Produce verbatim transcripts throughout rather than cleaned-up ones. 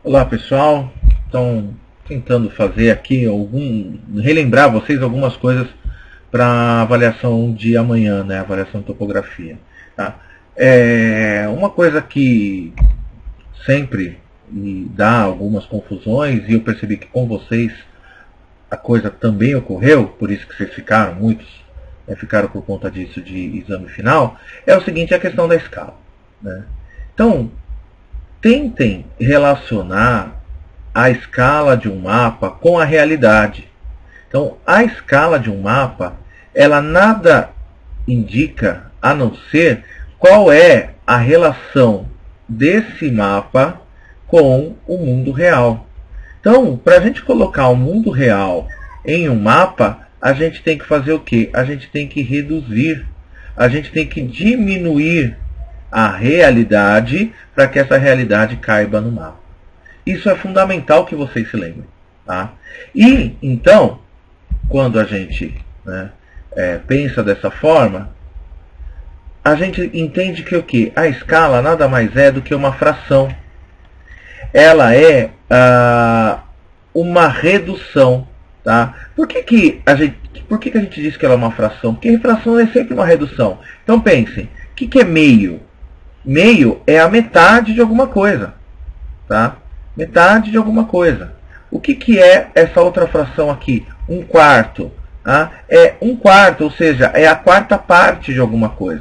Olá pessoal, então tentando fazer aqui algum, relembrar vocês algumas coisas para a avaliação de amanhã, né? Avaliação de topografia. Tá? É uma coisa que sempre me dá algumas confusões, e eu percebi que com vocês a coisa também ocorreu, por isso que vocês ficaram, muitos né, ficaram por conta disso de exame final, é o seguinte, a questão da escala. Né? Então, tentem relacionar a escala de um mapa com a realidade. Então, a escala de um mapa, ela nada indica a não ser qual é a relação desse mapa com o mundo real. Então, para a gente colocar o mundo real em um mapa, a gente tem que fazer o quê? A gente tem que reduzir, a gente tem que diminuir a realidade para que essa realidade caiba no mapa. Isso é fundamental que vocês se lembrem. Tá? E, então, quando a gente né, é, pensa dessa forma, a gente entende que o quê? A escala nada mais é do que uma fração. Ela é ah, uma redução. Tá? Por que, que, a gente, por que, que a gente diz que ela é uma fração? Porque fração é sempre uma redução. Então pensem, o que, que é meio? Meio é a metade de alguma coisa. Tá? Metade de alguma coisa. O que, que é essa outra fração aqui? Um quarto. Tá? É um quarto, ou seja, é a quarta parte de alguma coisa.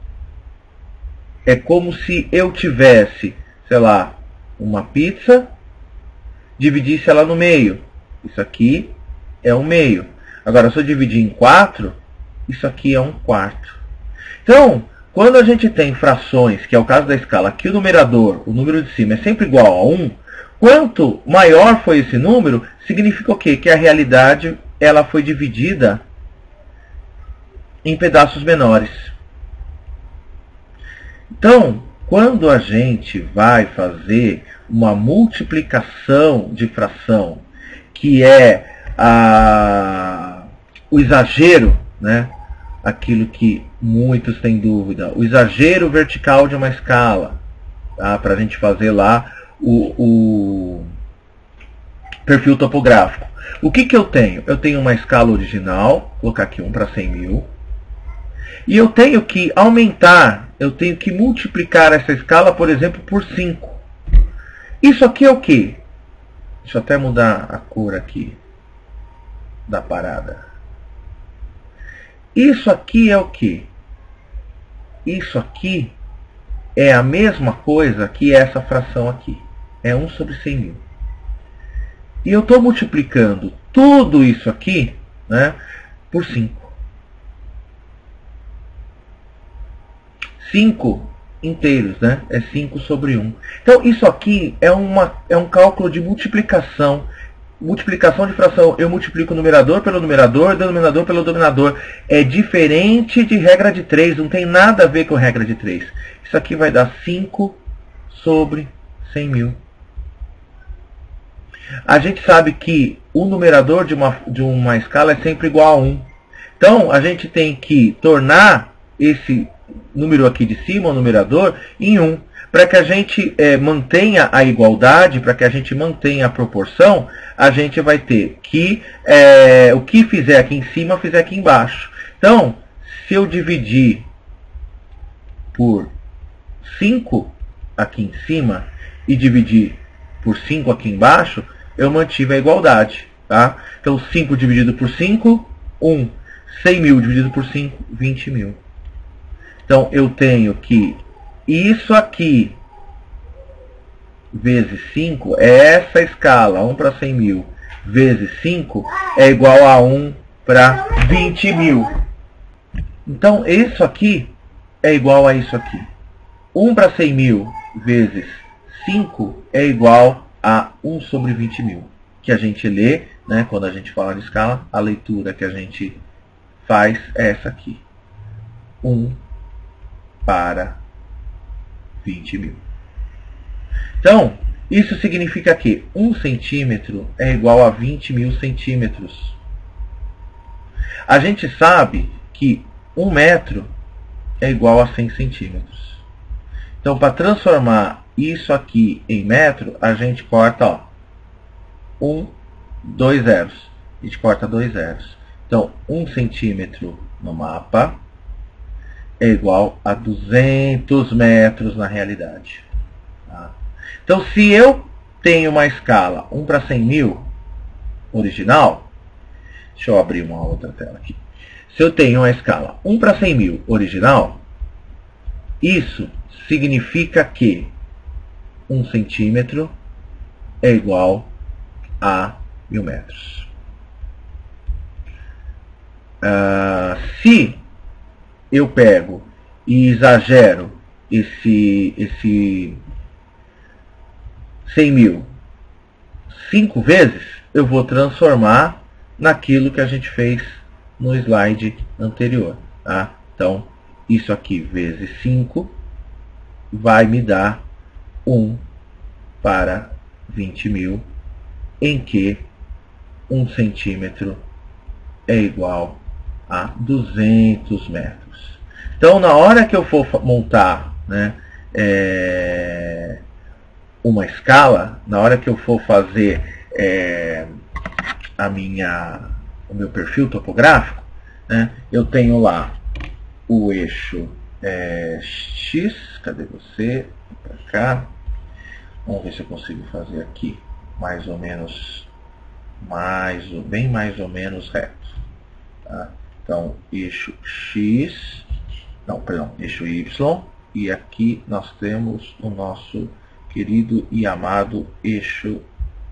É como se eu tivesse, sei lá, uma pizza, dividisse ela no meio. Isso aqui é um meio. Agora, se eu dividir em quatro, isso aqui é um quarto. Então, quando a gente tem frações, que é o caso da escala, que o numerador, o número de cima, é sempre igual a um, quanto maior foi esse número, significa o quê? Que a realidade ela foi dividida em pedaços menores. Então, quando a gente vai fazer uma multiplicação de fração, que é a, o exagero, né? Aquilo que muitos têm dúvida, o exagero vertical de uma escala, tá? Para a gente fazer lá o, o perfil topográfico. O que, que eu tenho? Eu tenho uma escala original, vou colocar aqui um para cem mil, e eu tenho que aumentar, eu tenho que multiplicar essa escala, por exemplo, por cinco. Isso aqui é o quê? Deixa eu até mudar a cor aqui da parada. Isso aqui é o quê? Isso aqui é a mesma coisa que essa fração aqui. É um sobre cem mil. E eu estou multiplicando tudo isso aqui né, por cinco. cinco inteiros, né? É cinco sobre um. Então, isso aqui é, uma, é um cálculo de multiplicação. Multiplicação de fração, eu multiplico o numerador pelo numerador, denominador pelo denominador. É diferente de regra de três, não tem nada a ver com regra de três. Isso aqui vai dar cinco sobre cem mil. A gente sabe que o numerador de uma, de uma escala é sempre igual a um. Então, a gente tem que tornar esse número aqui de cima, o numerador, em um. Para que a gente é, mantenha a igualdade, para que a gente mantenha a proporção, a gente vai ter que é, o que fizer aqui em cima, fizer aqui embaixo. Então, se eu dividir por cinco aqui em cima e dividir por cinco aqui embaixo, eu mantive a igualdade. Tá? Então, cinco dividido por cinco, um. cem mil dividido por cinco, vinte mil. Então, eu tenho que isso aqui vezes cinco é essa escala, um para cem mil vezes cinco é igual a um para vinte mil. Então, isso aqui é igual a isso aqui. um para cem mil vezes cinco é igual a um sobre vinte mil. Que a gente lê, né, quando a gente fala de escala, a leitura que a gente faz é essa aqui. um para vinte mil. Então, isso significa que um centímetro é igual a vinte mil centímetros. A gente sabe que um metro é igual a cem centímetros. Então, para transformar isso aqui em metro, a gente corta, ó, um, dois zeros. A gente corta dois zeros. Então, um centímetro no mapa é igual a duzentos metros na realidade. Tá? Então, se eu tenho uma escala um para cem mil original, deixa eu abrir uma outra tela aqui. Se eu tenho uma escala um para cem mil original, isso significa que um centímetro é igual a mil metros. Uh, se eu pego e exagero esse, esse cem mil cinco vezes, eu vou transformar naquilo que a gente fez no slide anterior. Tá? Então, isso aqui vezes cinco vai me dar um para vinte mil, em que um centímetro é igual a duzentos metros. Então, na hora que eu for montar, né, é, uma escala, na hora que eu for fazer é, a minha, o meu perfil topográfico, né, eu tenho lá o eixo é, X, cadê você? Para cá. Vamos ver se eu consigo fazer aqui mais ou menos, mais, bem mais ou menos reto. Tá? Então, eixo X, não, perdão, eixo Y, e aqui nós temos o nosso querido e amado eixo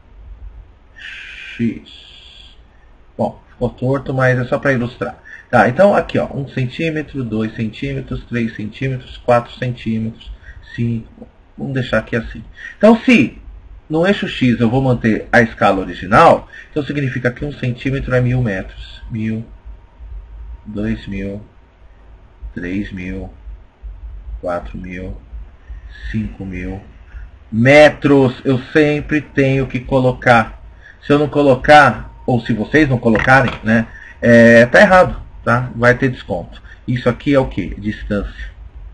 X. Bom, ficou torto, mas é só para ilustrar. Tá, então aqui, ó, um centímetro, dois centímetros, três centímetros, quatro centímetros, cinco, vamos deixar aqui assim. Então, se no eixo X eu vou manter a escala original, então significa que um centímetro é mil metros. Mil, dois mil, três mil, quatro mil, cinco mil metros. Eu sempre tenho que colocar. Se eu não colocar, ou se vocês não colocarem, né, é, tá errado, tá? Vai ter desconto. Isso aqui é o que? Distância.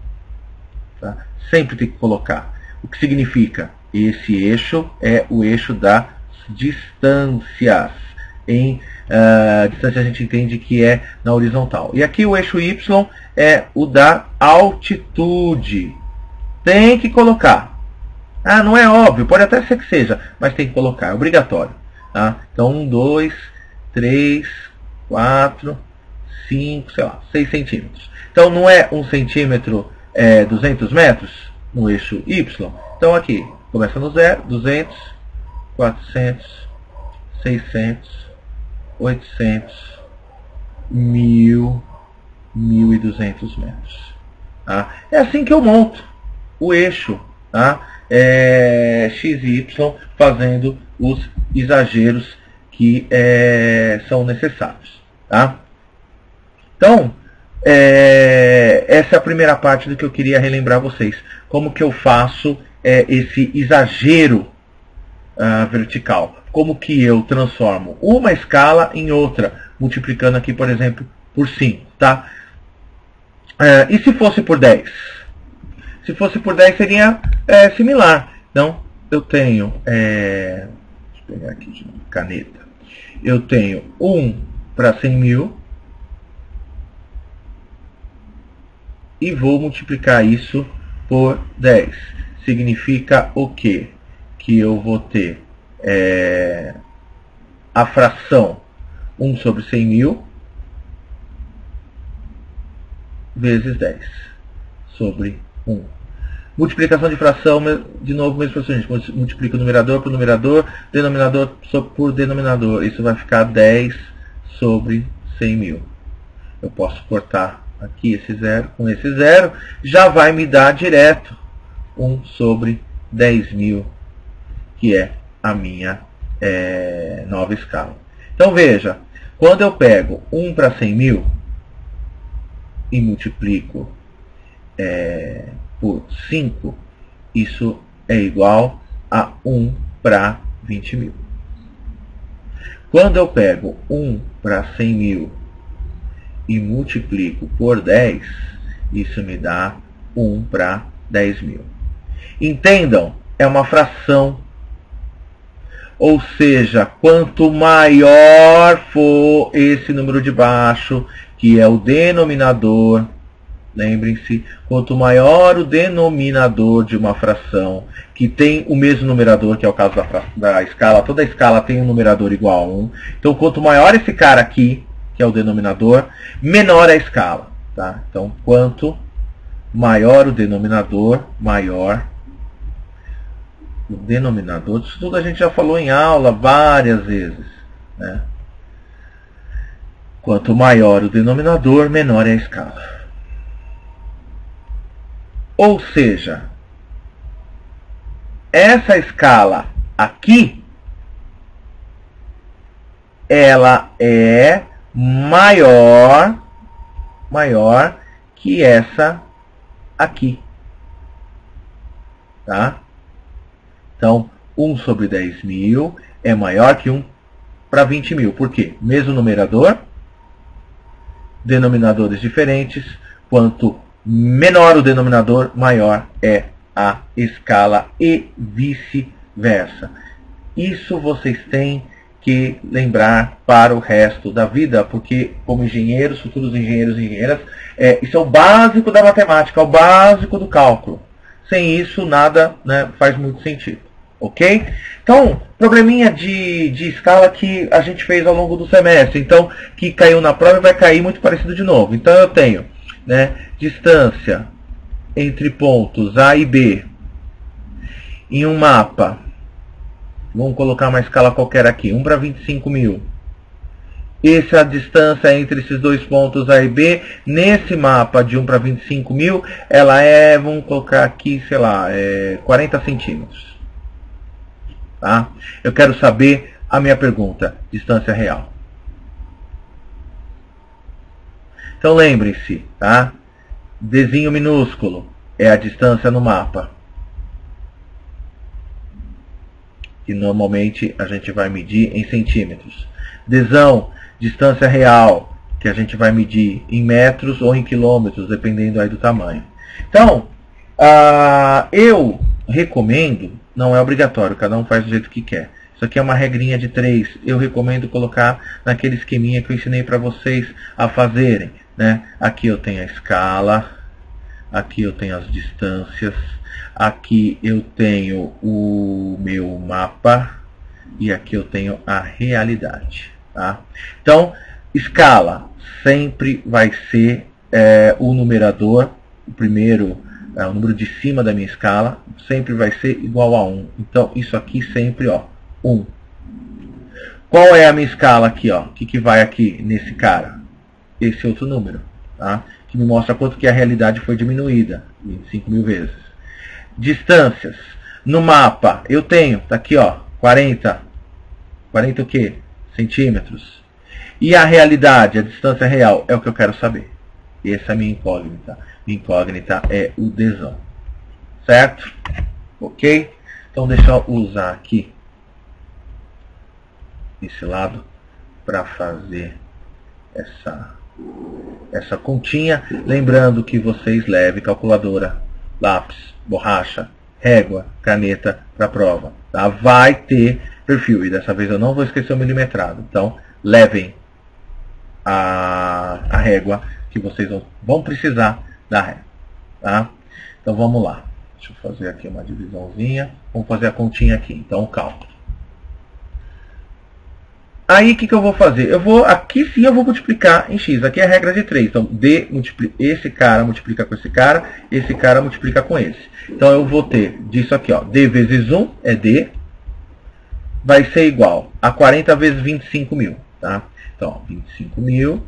Tá? Sempre tem que colocar. O que significa? Esse eixo é o eixo das distâncias. Em uh, distância a gente entende que é na horizontal. E aqui o eixo Y é o da altitude. Tem que colocar. Ah, não é óbvio, pode até ser que seja, mas tem que colocar, é obrigatório. Tá? Então, um, dois, três, quatro, cinco, sei lá, seis centímetros. Então, não é um centímetro, é duzentos metros no eixo Y? Então, aqui, começa no zero, duzentos, quatrocentos, seiscentos, oitocentos, mil, mil e duzentos metros. Tá? É assim que eu monto o eixo, tá? É, X e Y, fazendo os exageros que é, são necessários. Tá? Então, é, essa é a primeira parte do que eu queria relembrar vocês. Como que eu faço é, esse exagero uh, vertical? Como que eu transformo uma escala em outra, multiplicando aqui, por exemplo, por cinco. Tá? Uh, e se fosse por dez? Se fosse por dez, seria é, similar. Então, eu tenho, é, deixa eu pegar aqui de novo, caneta. Eu tenho um para cem mil e vou multiplicar isso por dez. Significa o quê? Que eu vou ter é, a fração um sobre cem mil vezes dez sobre um. Multiplicação de fração, de novo, mesmo processo. A gente multiplica o numerador por numerador, denominador por denominador. Isso vai ficar dez sobre cem mil. Eu posso cortar aqui esse zero com esse zero. Já vai me dar direto um sobre dez mil, que é a minha é, nova escala. Então, veja, quando eu pego um para cem mil e multiplico é, por cinco, isso é igual a um para vinte mil. Quando eu pego um para cem mil e multiplico por dez, isso me dá um para dez mil. Entendam, é uma fração. Ou seja, quanto maior for esse número de baixo, que é o denominador, lembrem-se, quanto maior o denominador de uma fração, que tem o mesmo numerador, que é o caso da, da escala, toda a escala tem um numerador igual a um. Então, quanto maior esse cara aqui, que é o denominador, menor é a escala. Tá? Então, quanto maior o denominador, maior o denominador. Isso tudo a gente já falou em aula várias vezes. Né? Quanto maior o denominador, menor é a escala. Ou seja, essa escala aqui, ela é maior, maior que essa aqui. Tá? Então, um sobre dez mil é maior que um para vinte mil. Por quê? Mesmo numerador, denominadores diferentes. Quanto menor o denominador, maior é a escala e vice-versa. Isso vocês têm que lembrar para o resto da vida, porque como engenheiros, futuros engenheiros e engenheiras, é, isso é o básico da matemática, é o básico do cálculo. Sem isso, nada, né, faz muito sentido. Ok? Então, probleminha de, de escala que a gente fez ao longo do semestre. Então, que caiu na prova e vai cair muito parecido de novo. Então, eu tenho, né, distância entre pontos A e B em um mapa. Vamos colocar uma escala qualquer aqui. um para vinte e cinco mil. Essa é a distância entre esses dois pontos A e B. Nesse mapa de um para vinte e cinco mil, ela é, vamos colocar aqui, sei lá, é quarenta centímetros. Tá? Eu quero saber a minha pergunta, distância real. Então lembrem-se, tá? Dzinho minúsculo é a distância no mapa. Que normalmente a gente vai medir em centímetros. Dzão, distância real, que a gente vai medir em metros ou em quilômetros, dependendo aí do tamanho. Então, uh, eu recomendo, não é obrigatório, cada um faz do jeito que quer. Isso aqui é uma regrinha de três. Eu recomendo colocar naquele esqueminha que eu ensinei para vocês a fazerem. Né? Aqui eu tenho a escala, aqui eu tenho as distâncias, aqui eu tenho o meu mapa e aqui eu tenho a realidade. Tá? Então, escala sempre vai ser é, o numerador, o primeiro, é, o número de cima da minha escala, sempre vai ser igual a um. Então, isso aqui sempre, ó, um. Qual é a minha escala aqui, ó? O que, que vai aqui nesse cara? Esse outro número, tá? Que me mostra quanto que a realidade foi diminuída, vinte e cinco mil vezes. Distâncias. No mapa, eu tenho, tá aqui, ó, quarenta. quarenta o quê? Centímetros. E a realidade, a distância real, é o que eu quero saber. Essa é a minha incógnita. Minha incógnita é o Dzão. Certo? Ok? Então deixa eu usar aqui esse lado para fazer essa, essa continha. Lembrando que vocês levem calculadora, lápis, borracha, régua, caneta para a prova. Tá? Vai ter perfil. E dessa vez eu não vou esquecer o milimetrado. Então, levem a, a régua que vocês vão precisar da régua. Tá? Então, vamos lá. Deixa eu fazer aqui uma divisãozinha. Vamos fazer a continha aqui. Então, o cálculo. Aí, o que, que eu vou fazer? Eu vou, aqui sim eu vou multiplicar em x. Aqui é a regra de três. Então, D, esse cara multiplica com esse cara, esse cara multiplica com esse. Então, eu vou ter disso aqui, ó, D vezes um é D, vai ser igual a quarenta vezes vinte e cinco mil. Tá? Então, ó, vinte e cinco mil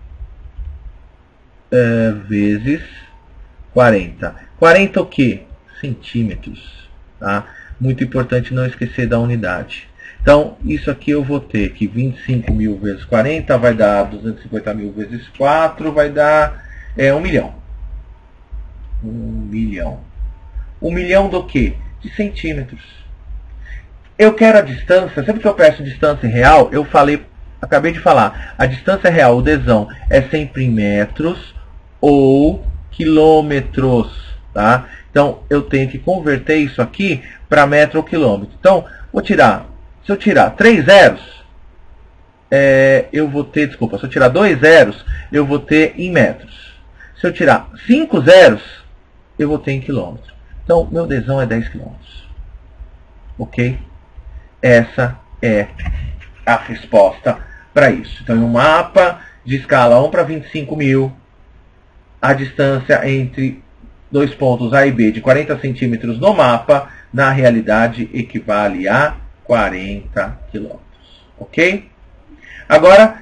é, vezes quarenta. quarenta o quê? Centímetros. Tá? Muito importante não esquecer da unidade. Então, isso aqui eu vou ter que vinte e cinco mil vezes quarenta vai dar duzentos e cinquenta mil vezes quatro, vai dar é, um milhão. Um milhão. Um milhão do quê? De centímetros. Eu quero a distância, sempre que eu peço distância real, eu falei, acabei de falar, a distância real, o Dzão, é sempre em metros ou quilômetros. Tá? Então, eu tenho que converter isso aqui para metro ou quilômetro. Então, vou tirar, se eu tirar três zeros, é, eu vou ter, desculpa, se eu tirar dois zeros, eu vou ter em metros. Se eu tirar cinco zeros, eu vou ter em quilômetros. Então, meu desão é dez quilômetros. Ok? Essa é a resposta para isso. Então, em um mapa de escala um para vinte e cinco mil, a distância entre dois pontos A e B de quarenta centímetros no mapa, na realidade, equivale a quarenta quilômetros. Ok? Agora,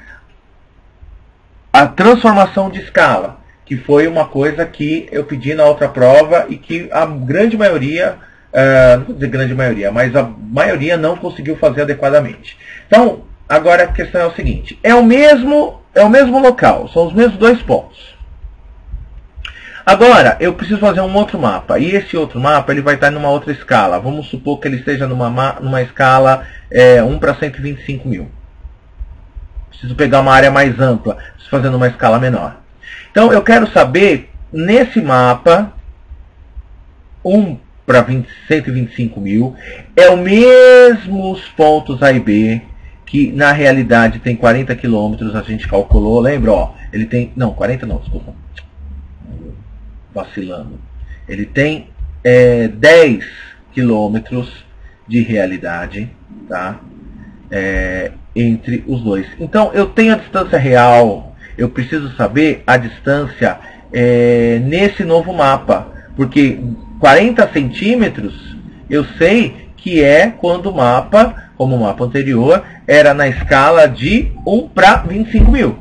a transformação de escala, que foi uma coisa que eu pedi na outra prova e que a grande maioria, uh, não vou dizer grande maioria, mas a maioria não conseguiu fazer adequadamente. Então, agora a questão é o seguinte, é o mesmo, é o mesmo local, são os mesmos dois pontos. Agora, eu preciso fazer um outro mapa, e esse outro mapa ele vai estar numa outra escala. Vamos supor que ele esteja numa, numa escala é, um para cento e vinte e cinco mil. Preciso pegar uma área mais ampla, preciso fazer numa escala menor. Então, eu quero saber, nesse mapa, um para cento e vinte e cinco mil, é o mesmo os pontos A e B, que na realidade tem quarenta quilômetros, a gente calculou, lembra? Ó, ele tem, não, quarenta não, desculpa. Vacilando. Ele tem é, dez quilômetros de realidade, tá? É, entre os dois. Então, eu tenho a distância real, eu preciso saber a distância é, nesse novo mapa, porque quarenta centímetros eu sei que é quando o mapa, como o mapa anterior, era na escala de um para vinte e cinco mil.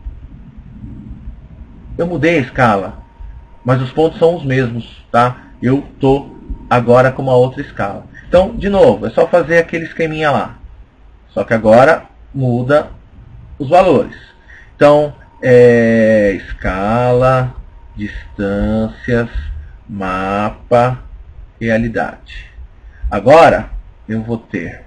Eu mudei a escala, mas os pontos são os mesmos, tá? Eu estou agora com uma outra escala. Então, de novo, é só fazer aquele esqueminha lá. Só que agora muda os valores. Então, é, escala, distâncias, mapa, realidade. Agora, eu vou ter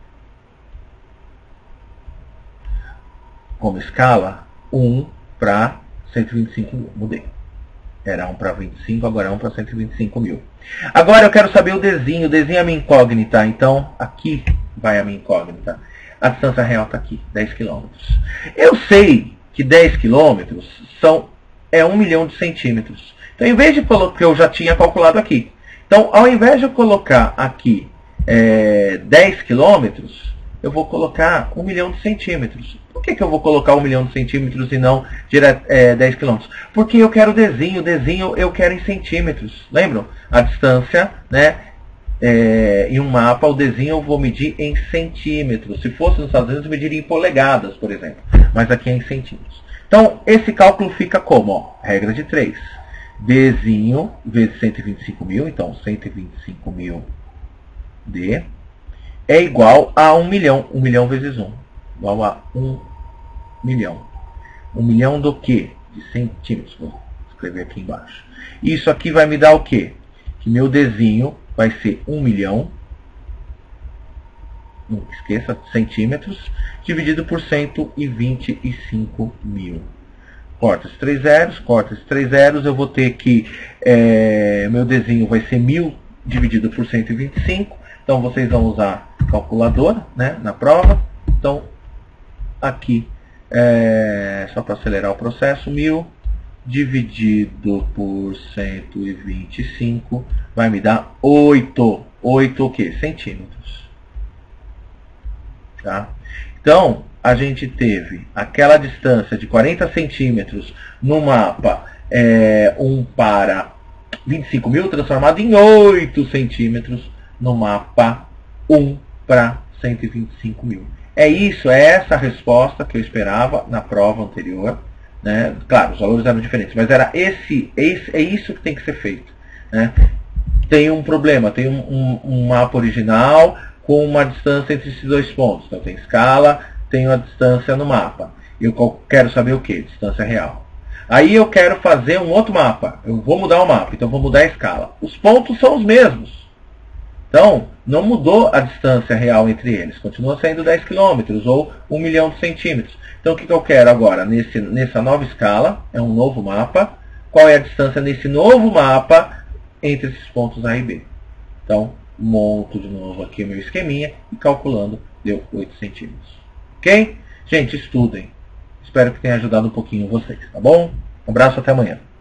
como escala um para cento e vinte e cinco mil. Mudei. Era um para vinte e cinco, agora é um para cento e vinte e cinco mil. Agora eu quero saber o desenho. O desenho é a minha incógnita. Então, aqui vai a minha incógnita. A distância real está aqui, dez quilômetros. Eu sei que dez quilômetros são, é um milhão de centímetros. Então, em vez de colocar, que eu já tinha calculado aqui. Então, ao invés de eu colocar aqui é, dez quilômetros, eu vou colocar um milhão de centímetros. Por que, que eu vou colocar um milhão de centímetros e não direto, é, dez quilômetros? Porque eu quero desenho, desenho eu quero em centímetros. Lembram? A distância, né? É, em um mapa, o desenho eu vou medir em centímetros. Se fosse nos Estados Unidos, eu mediria em polegadas, por exemplo. Mas aqui é em centímetros. Então, esse cálculo fica como? Ó, regra de três. Desenho vezes cento e vinte e cinco mil, então cento e vinte e cinco mil D é igual a um milhão. um milhão vezes um. Igual a um milhão. um milhão do quê? De centímetros. Vou escrever aqui embaixo. Isso aqui vai me dar o quê? Que meu desenho vai ser um milhão, não esqueça, centímetros, dividido por cento e vinte e cinco mil. Corta os três zeros, corta os três zeros, eu vou ter que, é, meu desenho vai ser mil dividido por cento e vinte e cinco, então vocês vão usar calculadora, né, na prova. Então, aqui, é, só para acelerar o processo, mil dividido por cento e vinte e cinco vai me dar oito. oito o quê? Centímetros. Tá? Então, a gente teve aquela distância de quarenta centímetros no mapa é, um para vinte e cinco mil, transformado em oito centímetros no mapa um para cento e vinte e cinco mil. É isso, é essa a resposta que eu esperava na prova anterior. Né? Claro, os valores eram diferentes, mas era esse, esse, é isso que tem que ser feito. Né? Tem um problema, tem um, um, um mapa original com uma distância entre esses dois pontos. Então tem escala, tenho a distância no mapa. Eu quero saber o que? Distância real. Aí eu quero fazer um outro mapa. Eu vou mudar o mapa, então vou mudar a escala. Os pontos são os mesmos. Então, não mudou a distância real entre eles. Continua sendo dez quilômetros ou um milhão de centímetros. Então, o que eu quero agora? Nesse, nessa nova escala, é um novo mapa. Qual é a distância nesse novo mapa entre esses pontos A e B. Então, monto de novo aqui o meu esqueminha e calculando, deu oito centímetros. Ok? Gente, estudem. Espero que tenha ajudado um pouquinho vocês, tá bom? Um abraço, até amanhã.